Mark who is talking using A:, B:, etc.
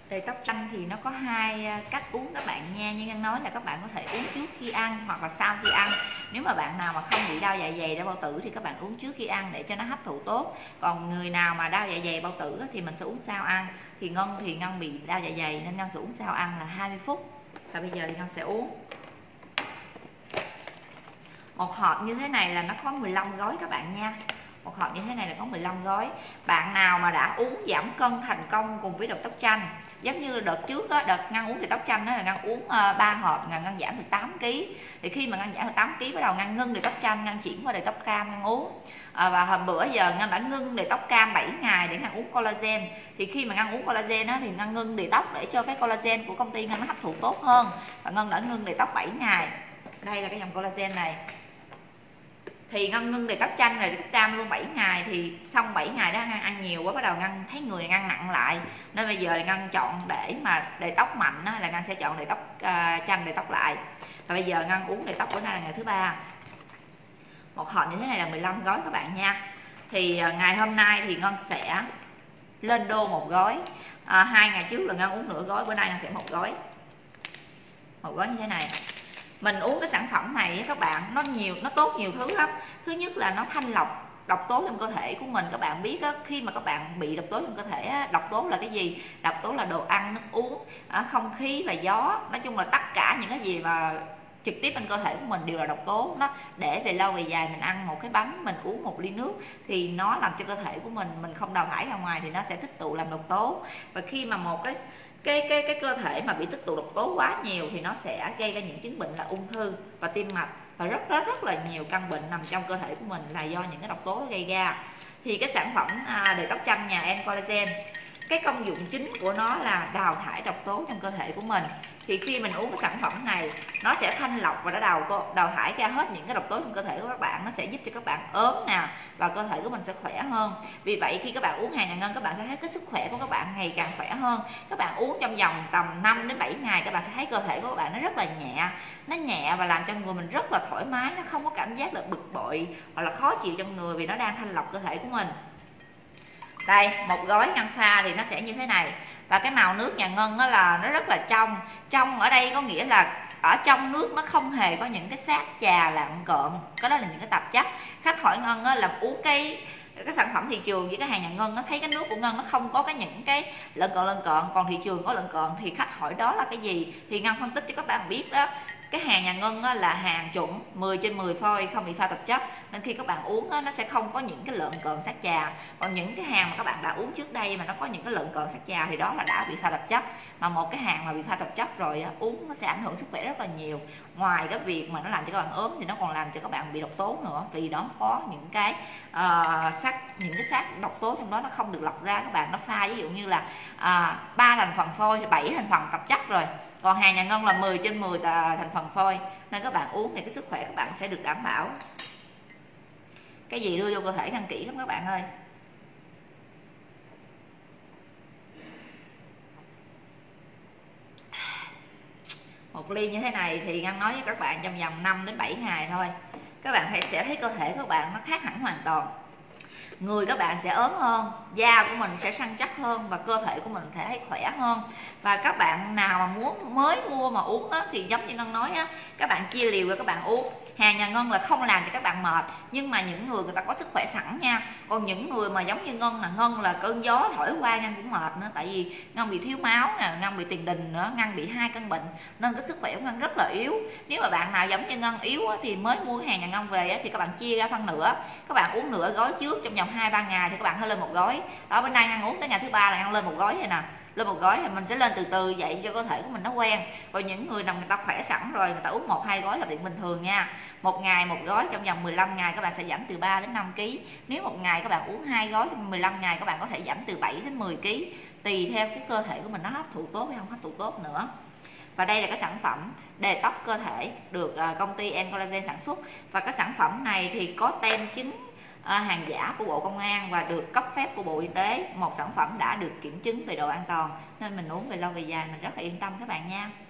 A: Đầy tóc chanh thì nó có hai cách uống các bạn nha. Như Ngân nói là các bạn có thể uống trước khi ăn hoặc là sau khi ăn. Nếu mà bạn nào mà không bị đau dạ dày, đau bao tử thì các bạn uống trước khi ăn để cho nó hấp thụ tốt. Còn người nào mà đau dạ dày, bao tử thì mình sẽ uống sau ăn. Thì Ngân bị đau dạ dày nên Ngân sẽ uống sau ăn là 20 phút. Và bây giờ thì Ngân sẽ uống. Một hộp như thế này là nó có 15 gói các bạn nha. Một hộp như thế này là có 15 gói. Bạn nào mà đã uống giảm cân thành công cùng với đợt tóc chanh, giống như đợt trước á, đợt Ngân uống thì tóc chanh đó là Ngân uống 3 hộp là Ngân giảm được 8 kg. Thì khi mà Ngân giảm được 8 kg bắt đầu Ngân ngưng để tóc chanh, Ngân chuyển qua để tóc cam Ngân uống. Và hôm bữa giờ Ngân đã ngưng để tóc cam 7 ngày để Ngân uống collagen. Thì khi mà Ngân uống collagen á, thì Ngân ngưng để tóc để cho cái collagen của công ty Ngân nó hấp thụ tốt hơn. Và Ngân đã ngưng để tóc 7 ngày. Đây là cái dòng collagen này. Thì Ngân ngưng để tóc chanh rồi tóc cam luôn 7 ngày. Thì xong 7 ngày đó Ngân ăn nhiều quá, bắt đầu Ngân thấy người Ngân nặng lại, nên bây giờ Ngân chọn để mà để tóc mạnh đó, là Ngân sẽ chọn để tóc chanh để tóc lại. Và bây giờ Ngân uống để tóc bữa nay là ngày thứ 3. Một hộp như thế này là 15 gói các bạn nha. Thì ngày hôm nay thì Ngân sẽ lên đô một gói. 2 ngày trước là Ngân uống nửa gói, bữa nay Ngân sẽ một gói. Một gói như thế này. Mình uống cái sản phẩm này các bạn, nó tốt nhiều thứ lắm. Thứ nhất là nó thanh lọc độc tố trong cơ thể của mình. Các bạn biết á, khi mà các bạn bị độc tố trong cơ thể á, độc tố là cái gì? Độc tố là đồ ăn, nước uống, không khí và gió. Nói chung là tất cả những cái gì mà trực tiếp trên cơ thể của mình đều là độc tố. Nó để về lâu về dài, mình ăn một cái bánh, mình uống một ly nước thì nó làm cho cơ thể của mình không đào thải ra ngoài thì nó sẽ tích tụ làm độc tố. Và khi mà một cái cơ thể mà bị tích tụ độc tố quá nhiều thì nó sẽ gây ra những chứng bệnh là ung thư và tim mạch, và rất là nhiều căn bệnh nằm trong cơ thể của mình là do những cái độc tố gây ra. Thì cái sản phẩm để tóc chanh nhà N Collagen, cái công dụng chính của nó là đào thải độc tố trong cơ thể của mình. Thì khi mình uống cái sản phẩm này, nó sẽ thanh lọc và nó đào thải ra hết những cái độc tố trong cơ thể của các bạn. Nó sẽ giúp cho các bạn ốm nè, và cơ thể của mình sẽ khỏe hơn. Vì vậy khi các bạn uống hàng nhà Ngân, các bạn sẽ thấy cái sức khỏe của các bạn ngày càng khỏe hơn. Các bạn uống trong vòng tầm 5 đến 7 ngày, các bạn sẽ thấy cơ thể của các bạn nó rất là nhẹ. Nó nhẹ và làm cho người mình rất là thoải mái. Nó không có cảm giác là bực bội hoặc là khó chịu trong người, vì nó đang thanh lọc cơ thể của mình. Đây, một gói Ngân pha thì nó sẽ như thế này. Và cái màu nước nhà Ngân đó là nó rất là trong. Trong ở đây có nghĩa là ở trong nước nó không hề có những cái xác chà lạng cợn. Cái đó là những cái tạp chất. Khách hỏi Ngân là uống cái sản phẩm thị trường với cái hàng nhà Ngân, nó thấy cái nước của Ngân nó không có những cái lợn cợn, còn thị trường có lợn cợn. Thì khách hỏi đó là cái gì thì Ngân phân tích cho các bạn biết đó. Cái hàng nhà Ngân là hàng chuẩn 10/10 phôi, không bị pha tạp chất, nên khi các bạn uống nó sẽ không có những cái lợn cợn xác chà. Còn những cái hàng mà các bạn đã uống trước đây mà nó có những cái lợn cợn xác chà thì đó là đã bị pha tạp chất. Mà một cái hàng mà bị pha tạp chất rồi uống nó sẽ ảnh hưởng sức khỏe rất là nhiều. Ngoài cái việc mà nó làm cho các bạn ốm thì nó còn làm cho các bạn bị độc tố nữa, vì nó có những cái xác độc tố trong đó nó không được lọc ra. Các bạn nó pha ví dụ như là 3 thành phần phôi, 7 thành phần tạp chất rồi. Còn hàng nhà Ngân là 10/10 thành phần phôi, nên các bạn uống thì cái sức khỏe các bạn sẽ được đảm bảo. Cái gì đưa vô cơ thể Ngân kỹ lắm các bạn ơi. Một ly như thế này thì Ngân nói với các bạn trong vòng 5 đến 7 ngày thôi, các bạn sẽ thấy cơ thể của các bạn nó khác hẳn hoàn toàn. Người các bạn sẽ ốm hơn, da của mình sẽ săn chắc hơn, và cơ thể của mình sẽ thấy khỏe hơn. Và các bạn nào mà mới mua mà uống á, thì giống như Ngân nói á, các bạn chia liều rồi các bạn uống. Hàng nhà Ngân là không làm cho các bạn mệt, nhưng mà những người ta có sức khỏe sẵn nha. Còn những người mà giống như Ngân là cơn gió thổi qua Ngân cũng mệt nữa, tại vì Ngân bị thiếu máu nè, Ngân bị tiền đình nữa, Ngân bị 2 căn bệnh, nên cái sức khỏe của Ngân rất là yếu. Nếu mà bạn nào giống như Ngân yếu á, thì mới mua cái hàng nhà Ngân về á, thì các bạn chia ra phân nửa, các bạn uống nửa gói trước trong vòng 2-3 ngày thì các bạn hãy lên một gói. Ở bên đây Ngân uống tới ngày thứ 3 là Ngân lên một gói rồi nè. Lên một gói thì mình sẽ lên từ từ vậy cho cơ thể của mình nó quen. Còn những người nào người ta khỏe sẵn rồi, người ta uống 1-2 gói là chuyện bình thường nha. Một ngày một gói, trong vòng 15 ngày các bạn sẽ giảm từ 3 đến 5 kg. Nếu một ngày các bạn uống 2 gói, trong 15 ngày các bạn có thể giảm từ 7 đến 10 kg, tùy theo cái cơ thể của mình nó hấp thụ tốt hay không hấp thụ tốt nữa. Và đây là cái sản phẩm đề tóc cơ thể được công ty N Collagen sản xuất. Và cái sản phẩm này thì có tem chính hàng giả của Bộ Công an và được cấp phép của Bộ Y tế. Một sản phẩm đã được kiểm chứng về độ an toàn, nên mình uống về lâu về dài mình rất là yên tâm các bạn nha.